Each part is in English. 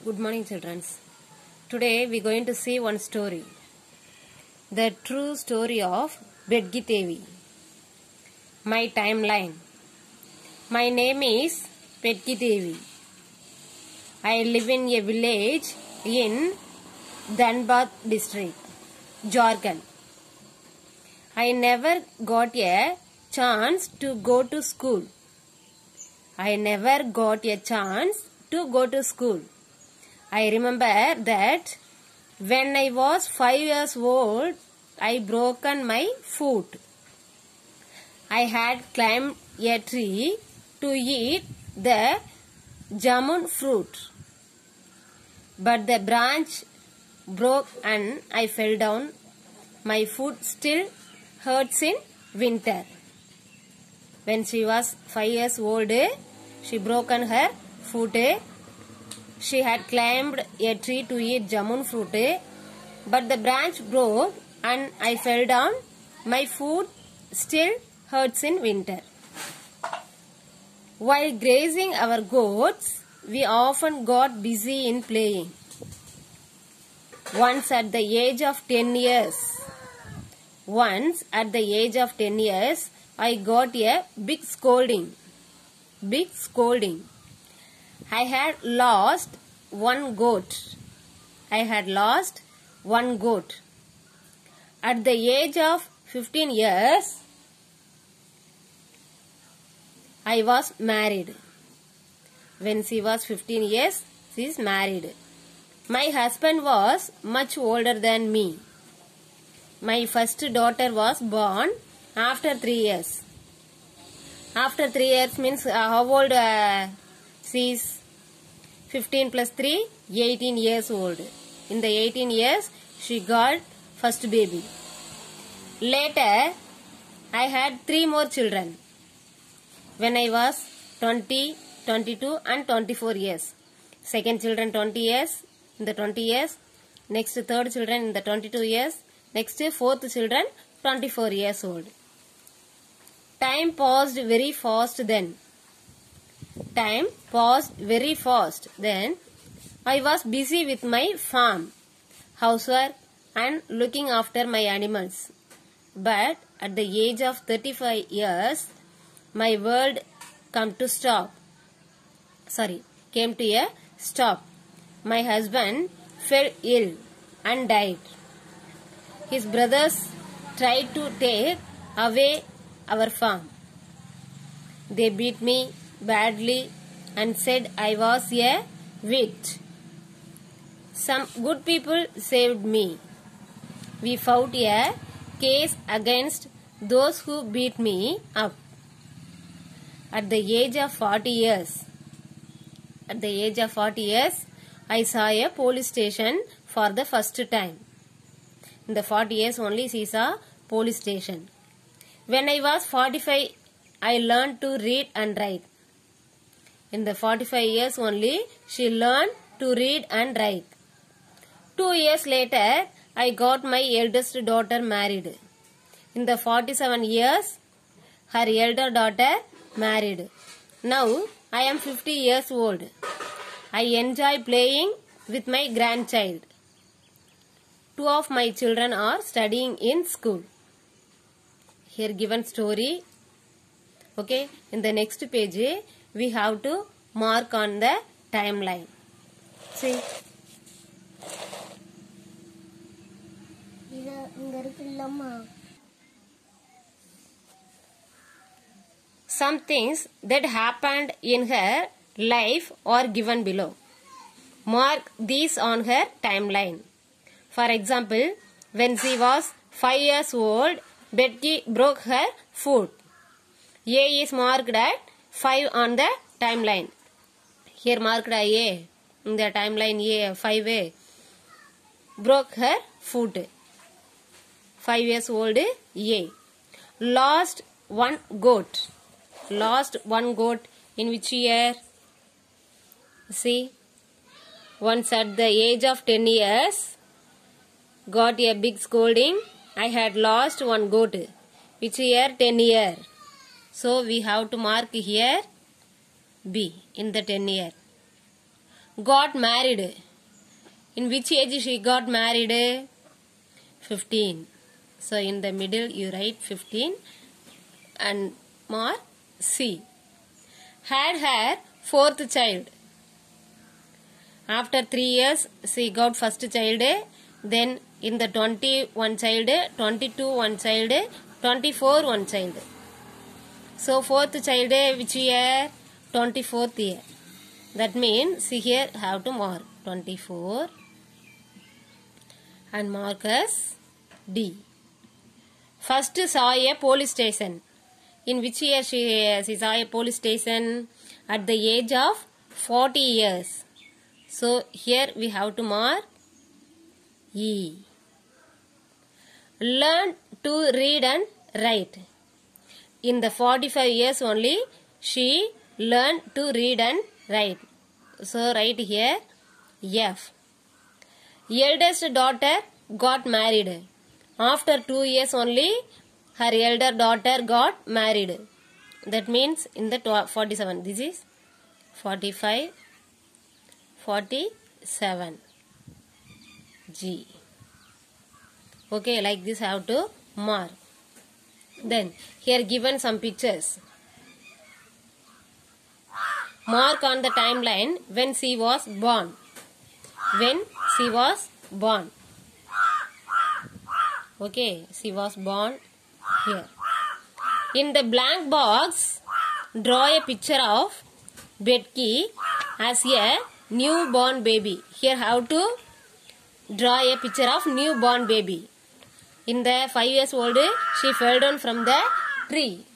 Good morning, children. Today we are going to see one story. The true story of Bedgi Devi. My timeline. My name is Bedgi Devi. I live in a village in Dhanbad district, Jharkhand. I never got a chance to go to school. I never got a chance to go to school. I remember that when I was 5 years old, I broken my foot. I had climbed a tree to eat the jamun fruit. But the branch broke and I fell down. My foot still hurts in winter. When she was 5 years old, she broken her foot. She had climbed a tree to eat jamun fruit, but the branch broke and I fell down. My foot still hurts in winter. While grazing our goats, we often got busy in playing. Once at the age of 10 years, I got a big scolding. I had lost one goat. At the age of 15 years, I was married. When she was 15 years, she is married. My husband was much older than me. My first daughter was born after 3 years. After 3 years means how old she is? 15 plus 3, 18 years old. In the 18 years, she got first baby. Later, I had 3 more children. When I was 20, 22 and 24 years. Second children 20 years, in the 20 years. Next third children in the 22 years. Next fourth children 24 years old. Time passed very fast then. Then I was busy with my farm, housework and looking after my animals. But at the age of 35 years, my world came to a stop. My husband fell ill and died. His brothers tried to take away our farm. They beat me badly and said I was a witch. Some good people saved me. We fought a case against those who beat me up. At the age of 40 years, I saw a police station for the first time. In the 40 years only she saw police station. When I was 45, I learned to read and write. In the 45 years only, she learned to read and write. 2 years later, I got my eldest daughter married. In the 47 years, her elder daughter married. Now, I am 50 years old. I enjoy playing with my grandchild. 2 of my children are studying in school. Here given story. Okay, in the next page, we have to mark on the timeline. See. Some things that happened in her life are given below. Mark these on her timeline. For example, when she was 5 years old, Betty broke her foot. A is marked at 5 on the timeline. Here marked A. In the timeline A, 5A. Broke her foot. 5 years old A. Lost one goat. In which year? See. Once at the age of 10 years, got a big scolding. I had lost one goat. Which year? 10 year. So we have to mark here B in the 10 year. got married. In which age she got married? 15. So in the middle you write 15 and mark C. Had her fourth child. After 3 years she got first child. Then in the 21 child, 22 one child, 24 one child. So fourth child which year? 24th year. That means see here have to mark 24 and mark as D. First saw a police station. In which year she saw a police station? At the age of 40 years. So here we have to mark E. Learn to read and write. In the 45 years only she learned to read and write. So write here F. Eldest daughter got married. After 2 years only her elder daughter got married. That means in the 47. This is 45, 47. G. Okay, like this have to mark. Then here given some pictures. Mark on the timeline when she was born. When she was born. Okay, she was born here. In the blank box, draw a picture of Betty as a newborn baby. Here how to draw a picture of newborn baby. In the 5 years old, she fell down from the tree.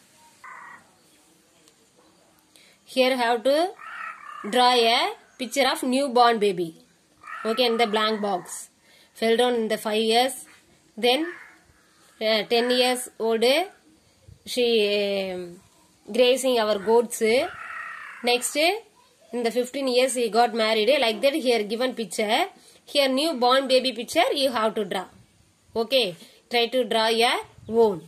Here have to draw a picture of newborn baby. Okay, in the blank box. Fell down in the 5 years. Then 10 years old, she grazing our goats. Next, in the 15 years he got married. Like that here given picture. Here newborn baby picture you have to draw. Okay, try to draw your own.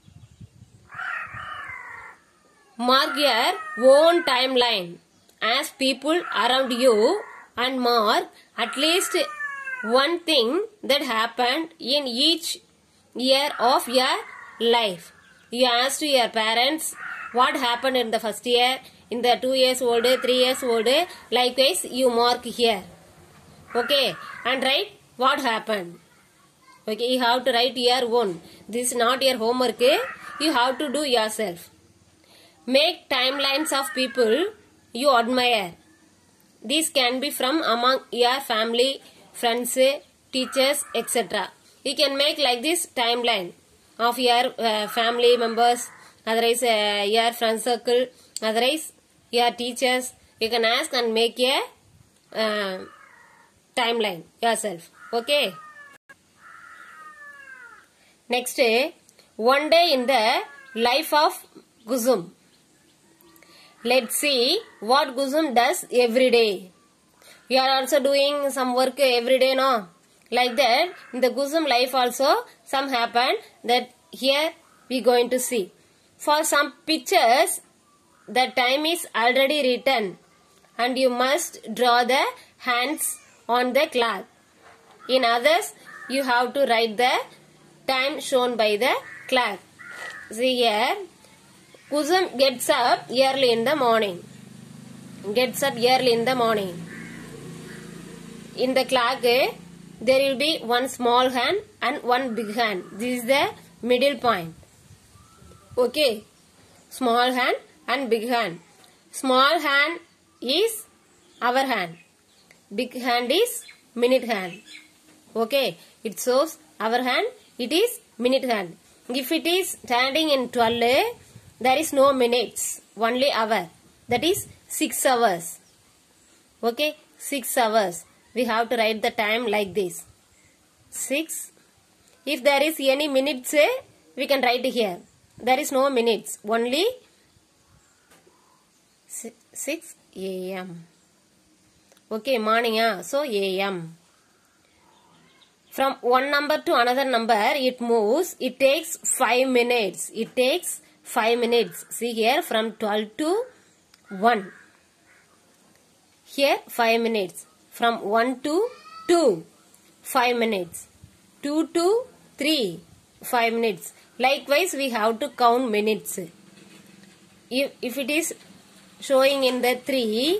Mark your own timeline as people around you and mark at least one thing that happened in each year of your life. You asked your parents what happened in the first year, in the 2 years old, 3 years old. Likewise you mark here. Okay, and write what happened. Okay, you have to write your own. This is not your homework. You have to do yourself. Make timelines of people you admire. These can be from among your family, friends, teachers, etc. You can make like this timeline of your family members, otherwise your friend circle, otherwise your teachers. You can ask and make a timeline yourself. Okay. Next, one day in the life of Guzum. Let's see what Guzum does every day. You are also doing some work every day, no? Like that, in the Guzum life also, some happened that here we going to see. For some pictures, the time is already written and you must draw the hands on the cloth. In others, you have to write the time shown by the clock. See here, Guzum gets up early in the morning. Gets up early in the morning. In the clock, there will be one small hand and one big hand. This is the middle point. Okay. Small hand and big hand. Small hand is hour hand. Big hand is minute hand. Okay. It shows hour hand. It is minute hand. If it is standing in 12, there is no minutes. Only hour. That is 6 hours. Okay. 6 hours. We have to write the time like this. 6. If there is any minutes, we can write here. There is no minutes. Only 6 a.m. Okay, morning. So a.m. From one number to another number, it moves. It takes 5 minutes. It takes 5 minutes. See here, from 12 to 1. Here 5 minutes. From 1 to 2, 5 minutes. 2 to 3, 5 minutes. Likewise, we have to count minutes. If it is showing in the 3,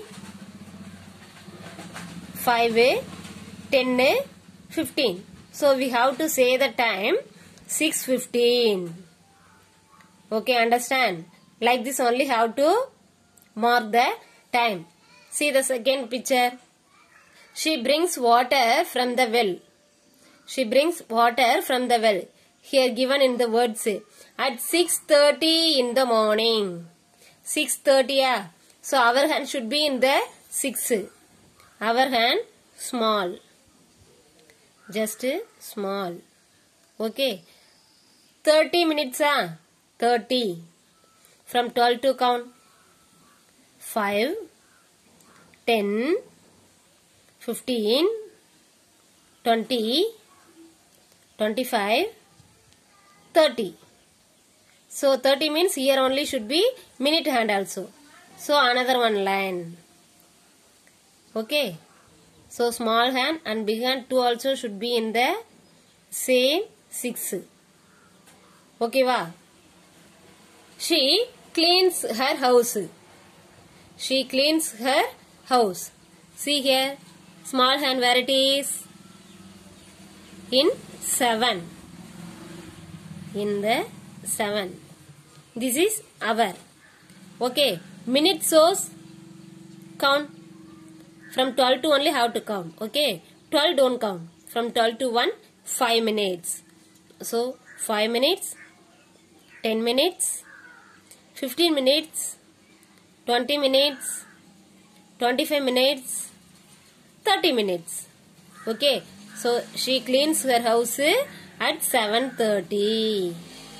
5, 10, 15. So we have to say the time 6:15. Okay, understand? Like this only have to mark the time. See the second picture. She brings water from the well. She brings water from the well. Here given in the words at 6:30 in the morning. 6:30. Yeah. So our hand should be in the 6. Our hand small. Just small. Okay. 30 minutes. 30. From 12 to count. 5, 10, 15, 20, 25, 30. So 30 means here only should be minute hand also. So another one line. Okay. So small hand and big hand 2 also should be in the same 6. Okay va? She cleans her house. She cleans her house. See here. Small hand where it is? In 7. In the 7. This is hour. Okay. Minute shows count. From 12 to only have to count. Okay. 12 don't count. From 12 to 1, 5 minutes. So 5 minutes, 10 minutes, 15 minutes, 20 minutes, 25 minutes, 30 minutes. Okay. So she cleans her house at 7:30.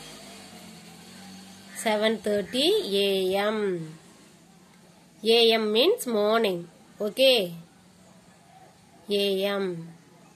7:30 a.m. a.m. means morning. Okay. a.m.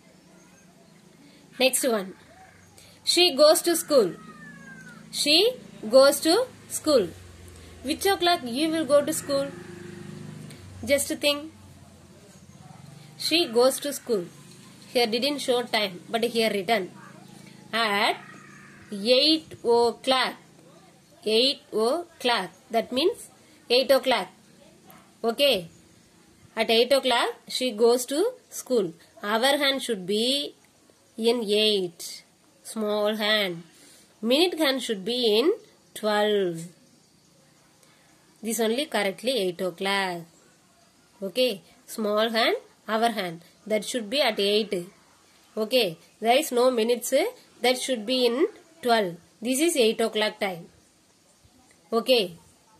Next one. She goes to school. She goes to school. Which o'clock you will go to school? Just think. She goes to school. Here didn't show time, but here written. At 8 o'clock. 8 o'clock. That means 8 o'clock. Okay. At 8 o'clock, she goes to school. Our hand should be in 8. Small hand. Minute hand should be in 12. This only correctly 8 o'clock. Okay. Small hand, our hand. That should be at 8. Okay. There is no minutes. That should be in 12. This is 8 o'clock time. Okay.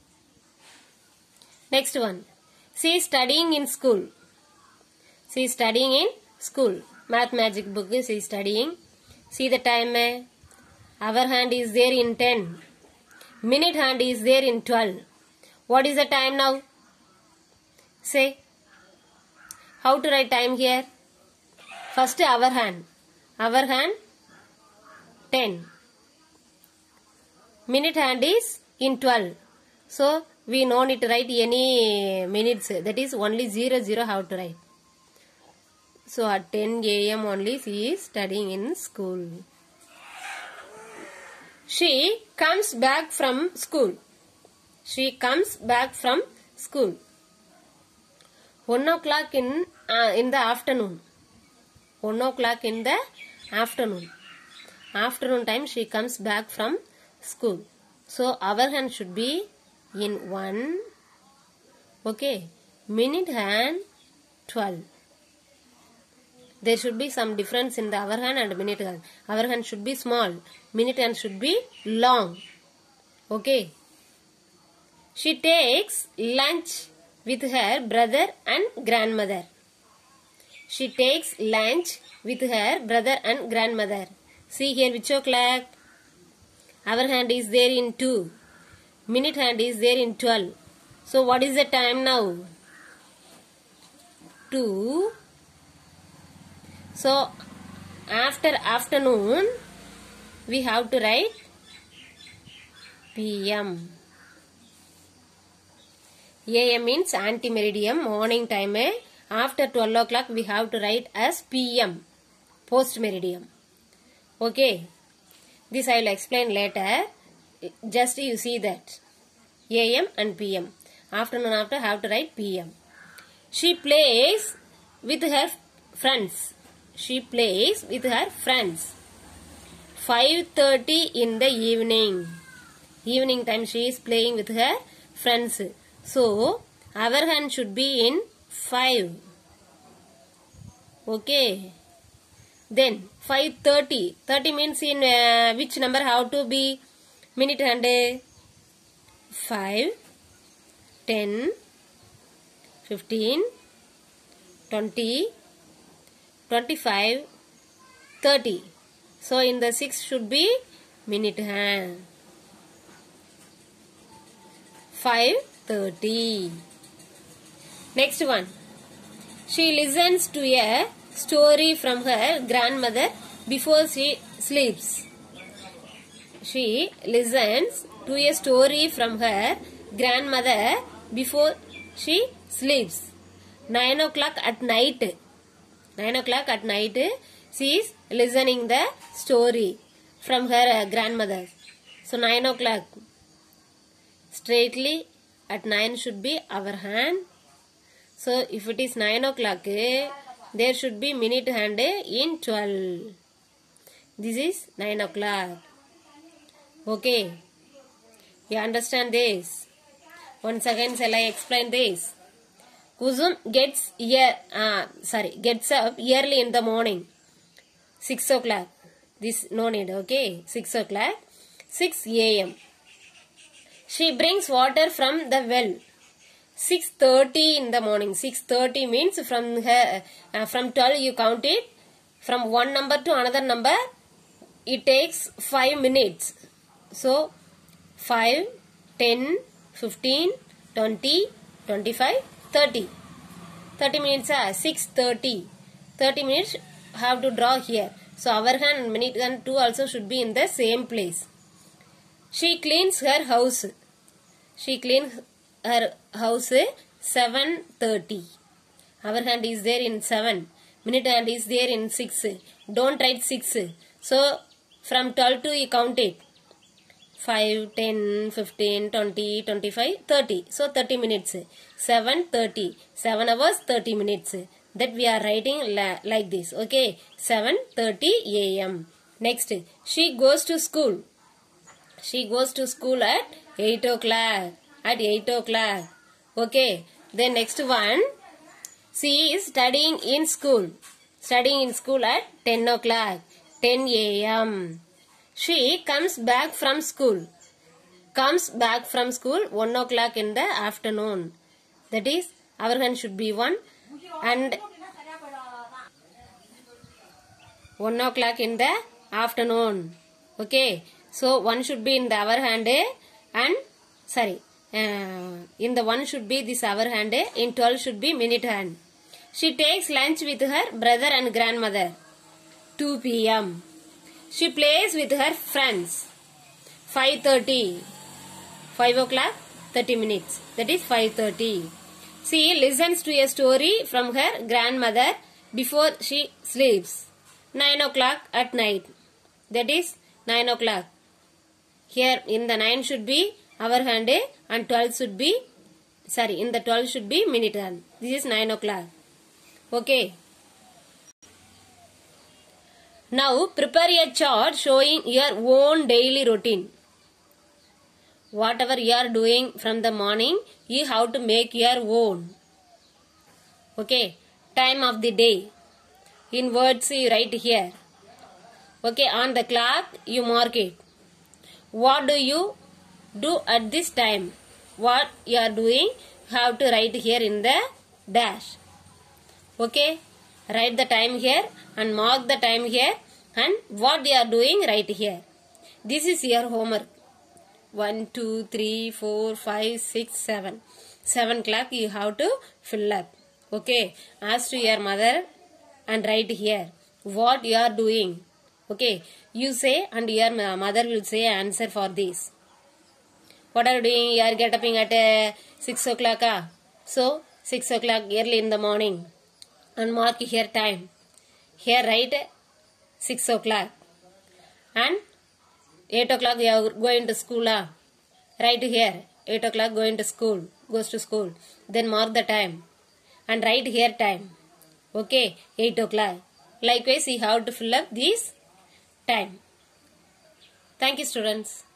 Next one. She is studying in school. She is studying in school. Math magic book she is studying. See the time. Our hand is there in 10. Minute hand is there in 12. What is the time now? Say. How to write time here? First our hand. Our hand 10. Minute hand is in 12. So we no need to write any minutes. That is only 00 how to write. So at 10 a.m. only she is studying in school. She comes back from school. She comes back from school. 1 o'clock in the afternoon. 1 o'clock in the afternoon. Afternoon time she comes back from school. So our hand should be in 1. Okay. Minute hand 12. There should be some difference in the hour hand and minute hand. Hour hand should be small. Minute hand should be long. Okay. She takes lunch with her brother and grandmother. She takes lunch with her brother and grandmother. See here which o'clock? Hour hand is there in 2. Minute hand is there in 12. So what is the time now? 2. So after afternoon we have to write PM. AM means ante-meridiem, morning time. After 12 o'clock we have to write as PM, post-meridiem. Okay. This I will explain later. Just you see that. AM and PM. Afternoon after have to write PM. She plays with her friends. She plays with her friends. 5:30 in the evening. Evening time she is playing with her friends. So, our hand should be in 5. Okay. Then 5:30. 30 means in which number have to be minute hand? 5, 10, 15, 20, 25, 30. So in the 6 should be minute hand. 5:30. Next one. She listens to a story from her grandmother before she sleeps. She listens to a story from her grandmother before she sleeps. 9 o'clock at night. 9 o'clock at night she is listening the story from her grandmother. So 9 o'clock. Straightly at 9 should be our hand. So if it is 9 o'clock, there should be minute hand in 12. This is 9 o'clock. Okay. You understand this? Once again shall I explain this? Kusum gets up early in the morning. 6 o'clock. This no need, okay? 6 o'clock. 6 a.m. She brings water from the well. 6:30 in the morning. 6:30 means from 12 you count it. From one number to another number, it takes 5 minutes. So, 5, 10, 15, 20, 25, 30. 30 minutes are 6:30. 30 minutes have to draw here. So, our hand and minute hand 2 also should be in the same place. She cleans her house. She cleans her house 7:30. Our hand is there in 7. Minute hand is there in 6. Don't write 6. So, from 12 to you count it. 5, 10, 15, 20, 25, 30. So, 30 minutes. 7:30. 7 hours, 30 minutes. That we are writing like this. Okay. 7:30 a.m. Next, she goes to school. She goes to school at 8 o'clock. At 8 o'clock. Okay. Then next one. She is studying in school. Studying in school at 10 o'clock. 10 a.m. She comes back from school. Comes back from school 1 o'clock in the afternoon. That is, our hand should be 1. And 1 o'clock in the afternoon. Okay. So, 1 should be in the our hand and, in the 1 should be this our hand, in 12 should be minute hand. She takes lunch with her brother and grandmother. 2 p.m. She plays with her friends. 5:30. 5 o'clock, 30 minutes. That is 5:30. She listens to a story from her grandmother before she sleeps. 9 o'clock at night. That is 9 o'clock. Here in the 9 should be our hand and 12 should be, in the 12 should be minute hand. This is 9 o'clock. Okay. Now prepare a chart showing your own daily routine. Whatever you are doing from the morning, you have to make your own. Okay. Time of the day. In words you write here. Okay. On the clock you mark it. What do you do at this time? What you are doing, have to write here in the dash. Okay. Write the time here and mark the time here and what you are doing right here. This is your homework. 1, 2, 3, 4, 5, 6, 7. 7 o'clock you have to fill up. Okay. Ask to your mother and write here what you are doing. Okay. You say and your mother will say answer for this. What are you doing? You are getting up at 6 o'clock. So 6 o'clock early in the morning. And mark here time. Here write 6 o'clock. And 8 o'clock you are going to school. Write here 8 o'clock going to school. Goes to school. Then mark the time. And write here time. Okay, 8 o'clock. Likewise, you have to fill up this time. Thank you, students.